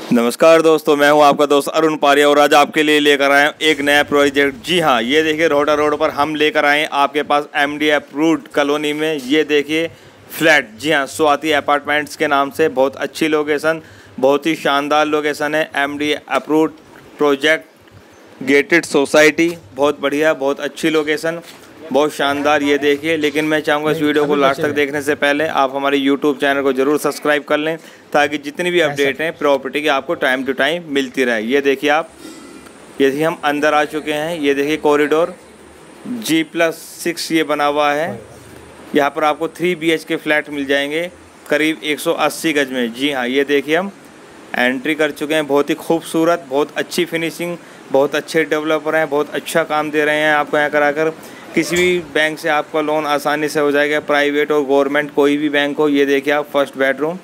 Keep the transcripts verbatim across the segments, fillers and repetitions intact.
नमस्कार दोस्तों, मैं हूं आपका दोस्त अरुण पारिया और आज आपके लिए लेकर आए हैं एक नया प्रोजेक्ट। जी हां, ये देखिए रोहटा रोड पर हम लेकर आए हैं आपके पास एमडी अप्रूव्ड कॉलोनी में। ये देखिए फ्लैट, जी हां, स्वाति अपार्टमेंट्स के नाम से बहुत अच्छी लोकेशन, बहुत ही शानदार लोकेशन है। MD approved project, gated society, बहुत बढ़िया, बहुत अच्छी लोकेशन, बहुत शानदार। ये देखिए, लेकिन मैं चाहूँगा इस वीडियो को लास्ट तक देखने से पहले आप हमारे यूट्यूब चैनल को ज़रूर सब्सक्राइब कर लें ताकि जितनी भी अपडेट हैं प्रॉपर्टी की आपको टाइम टू टाइम मिलती रहे। ये देखिए आप, ये देखिए हम अंदर आ चुके हैं। ये देखिए कॉरिडोर जी प्लस सिक्स ये बना हुआ है। यहाँ पर आपको three B H K flat मिल जाएंगे करीब एक सौ अस्सी गज में। जी हाँ, ये देखिए हम एंट्री कर चुके हैं। बहुत ही खूबसूरत, बहुत अच्छी फिनिशिंग, बहुत अच्छे डेवलपर हैं, बहुत अच्छा काम दे रहे हैं आपको यहाँ कराकर। किसी भी बैंक से आपका लोन आसानी से हो जाएगा, प्राइवेट और गवर्नमेंट कोई भी बैंक हो। ये देखिए आप फर्स्ट बेडरूम।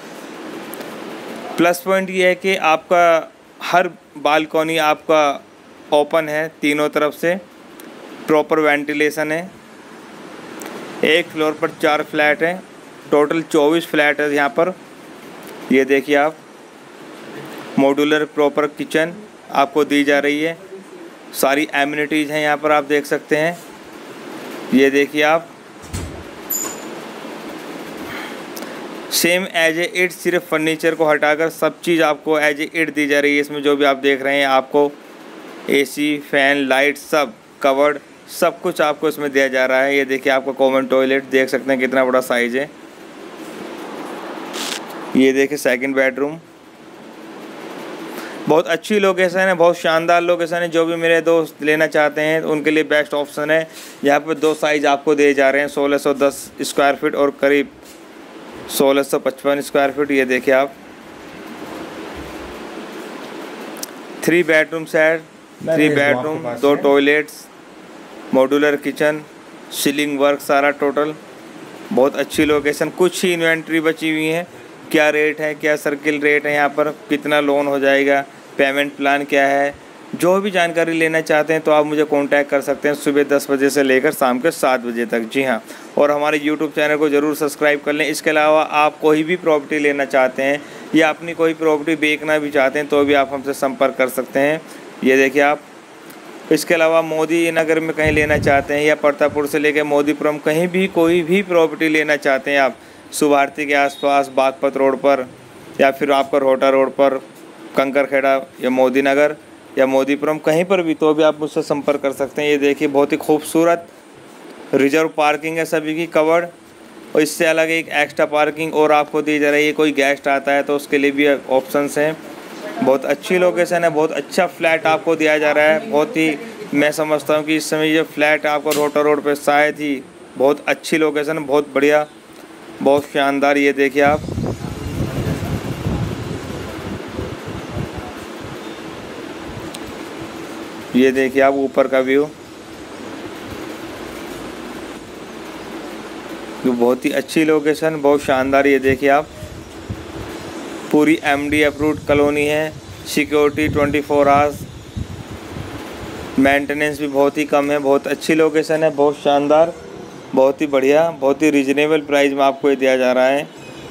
प्लस पॉइंट ये है कि आपका हर बालकनी आपका ओपन है तीनों तरफ से, प्रॉपर वेंटिलेशन है। एक फ्लोर पर चार फ्लैट हैं, टोटल चौबीस फ्लैट है यहाँ पर। ये देखिए आप, मॉड्यूलर प्रॉपर किचन आपको दी जा रही है। सारी एमिनिटीज़ हैं यहाँ पर, आप देख सकते हैं। ये देखिए आप, सेम एज ए इट, सिर्फ फर्नीचर को हटाकर सब चीज़ आपको एज ए इट दी जा रही है। इसमें जो भी आप देख रहे हैं आपको एसी, फैन, लाइट सब कवर्ड, सब कुछ आपको इसमें दिया जा रहा है। ये देखिए आपको कॉमन टॉयलेट देख सकते हैं कितना बड़ा साइज़ है। ये देखिए सेकंड बेडरूम, बहुत अच्छी लोकेशन है, बहुत शानदार लोकेशन है। जो भी मेरे दोस्त लेना चाहते हैं उनके लिए बेस्ट ऑप्शन है। यहाँ पर दो साइज़ आपको दिए जा रहे हैं, सोलह सौ दस स्क्वायर फीट और करीब सोलह सौ पचपन स्क्वायर फीट। ये देखिए आप, three bedroom set, three bedroom, दो toilets, modular kitchen, ceiling work सारा टोटल। बहुत अच्छी लोकेशन। कुछ ही इन्वेंट्री बची हुई है। क्या रेट है, क्या सर्किल रेट है यहाँ पर, कितना लोन हो जाएगा, पेमेंट प्लान क्या है, जो भी जानकारी लेना चाहते हैं तो आप मुझे कांटेक्ट कर सकते हैं सुबह दस बजे से लेकर शाम के सात बजे तक। जी हाँ, और हमारे यूट्यूब चैनल को ज़रूर सब्सक्राइब कर लें। इसके अलावा आप कोई भी प्रॉपर्टी लेना चाहते हैं या अपनी कोई प्रॉपर्टी बेचना भी चाहते हैं तो भी आप हमसे संपर्क कर सकते हैं। ये देखिए आप, इसके अलावा मोदी नगर में कहीं लेना चाहते हैं या परतापुर से लेकर मोदीपुरम कहीं भी कोई भी प्रॉपर्टी लेना चाहते हैं आप, सुभारती के आसपास, बागपत रोड पर, या फिर आपका रोहटा रोड पर, कंकरखेड़ा या मोदी नगर या मोदीपुरम कहीं पर भी, तो भी आप मुझसे संपर्क कर सकते हैं। ये देखिए बहुत ही खूबसूरत रिजर्व पार्किंग है सभी की कवर्ड, और इससे अलग एक एक्स्ट्रा पार्किंग और आपको दी जा रही है। कोई गेस्ट आता है तो उसके लिए भी ऑप्शंस हैं। बहुत अच्छी लोकेशन है, बहुत अच्छा फ्लैट आपको दिया जा रहा है। बहुत ही, मैं समझता हूँ कि इस समय ये फ्लैट आपको रोहटा रोड पर शायद ही, बहुत अच्छी लोकेशन, बहुत बढ़िया, बहुत शानदार। ये देखिए आप, ये देखिए आप ऊपर का व्यू, जो बहुत ही अच्छी लोकेशन, बहुत शानदार। ये देखिए आप, पूरी एमडी अप्रूव्ड कॉलोनी है। Security twenty four hours, maintenance भी बहुत ही कम है। बहुत अच्छी लोकेशन है, बहुत शानदार, बहुत ही बढ़िया, बहुत ही रिजनेबल प्राइस में आपको ये दिया जा रहा है।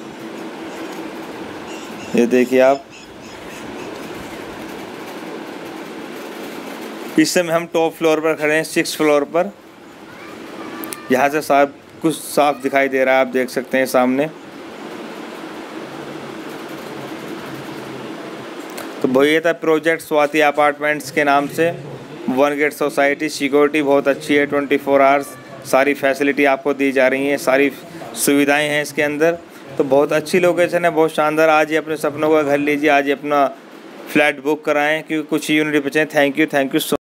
ये देखिए आप, इस समय हम टॉप फ्लोर पर खड़े हैं, सिक्स फ्लोर पर। यहाँ से साफ कुछ साफ दिखाई दे रहा है, आप देख सकते हैं सामने। तो वो ये था प्रोजेक्ट स्वाति अपार्टमेंट्स के नाम से, वन गेट सोसाइटी। सिक्योरिटी बहुत अच्छी है, ट्वेंटी फोर आवर्स, सारी फैसिलिटी आपको दी जा रही हैं, सारी सुविधाएं हैं इसके अंदर। तो बहुत अच्छी लोकेशन है, बहुत शानदार। आज ही अपने सपनों का घर लीजिए, आज ही अपना फ्लैट बुक कराएं क्योंकि कुछ ही यूनिट बचे हैं। Thank you, thank you so